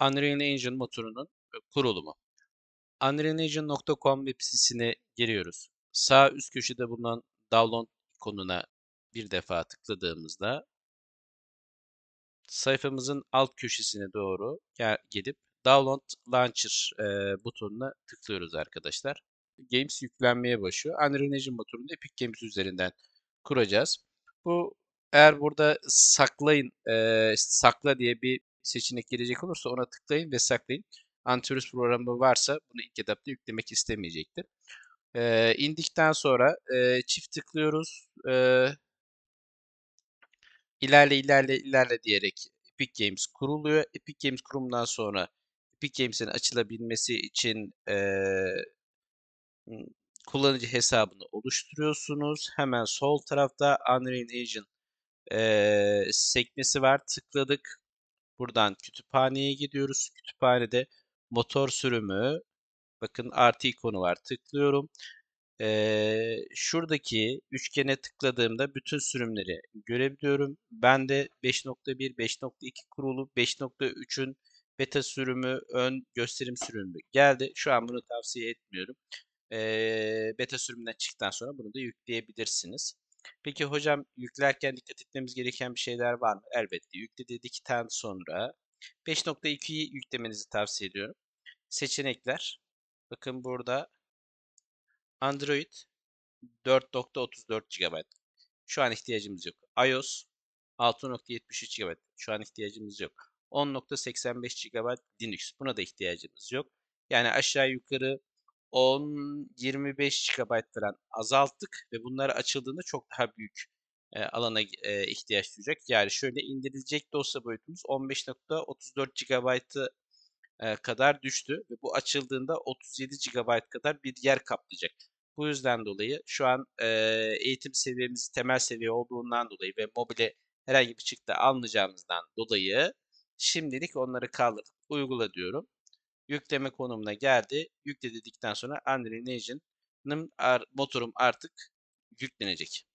Unreal Engine motorunun kurulumu. Unrealengine.com web sitesine giriyoruz. Sağ üst köşede bulunan download ikonuna bir defa tıkladığımızda sayfamızın alt köşesine doğru gidip Download Launcher butonuna tıklıyoruz arkadaşlar. Games yüklenmeye başlıyor. Unreal Engine motorunu Epic Games üzerinden kuracağız. Bu eğer burada saklayın, sakla diye bir seçenek gelecek olursa ona tıklayın ve saklayın. Antivirüs programı varsa bunu ilk etapta yüklemek istemeyecektir. İndikten sonra çift tıklıyoruz. İlerle diyerek Epic Games kuruluyor. Epic Games kurumdan sonra Epic Games'in açılabilmesi için kullanıcı hesabını oluşturuyorsunuz. Hemen sol tarafta Unreal Engine sekmesi var. Tıkladık. Buradan kütüphaneye gidiyoruz. Kütüphanede motor sürümü, bakın artı ikonu var. Tıklıyorum. Şuradaki üçgene tıkladığımda bütün sürümleri görebiliyorum. Ben de 5.1, 5.2 kurulu, 5.3'ün beta sürümü, ön gösterim sürümü geldi. Şu an bunu tavsiye etmiyorum. Beta sürümünden çıktıktan sonra bunu da yükleyebilirsiniz. Peki hocam, yüklerken dikkat etmemiz gereken bir şeyler var mı? Elbette. Yükle dedikten sonra 5.2'yi yüklemenizi tavsiye ediyorum. Seçenekler. Bakın burada Android 4.34 GB. Şu an ihtiyacımız yok. iOS 6.73 GB. Şu an ihtiyacımız yok. 10.85 GB Linux. Buna da ihtiyacımız yok. Yani aşağı yukarı 10-25 GB falan azalttık ve bunlar açıldığında çok daha büyük alana ihtiyaç duyacak. Yani şöyle, indirilecek dosya boyutumuz 15.34 GB'ı kadar düştü ve bu açıldığında 37 GB kadar bir yer kaplayacak. Bu yüzden dolayı şu an eğitim seviyemiz temel seviye olduğundan dolayı ve mobile herhangi bir çıktı almayacağımızdan dolayı şimdilik onları kaldırıp uygula diyorum. Yükleme konumuna geldi. Yükle dedikten sonra Unreal Engine'ın motorum artık yüklenecek.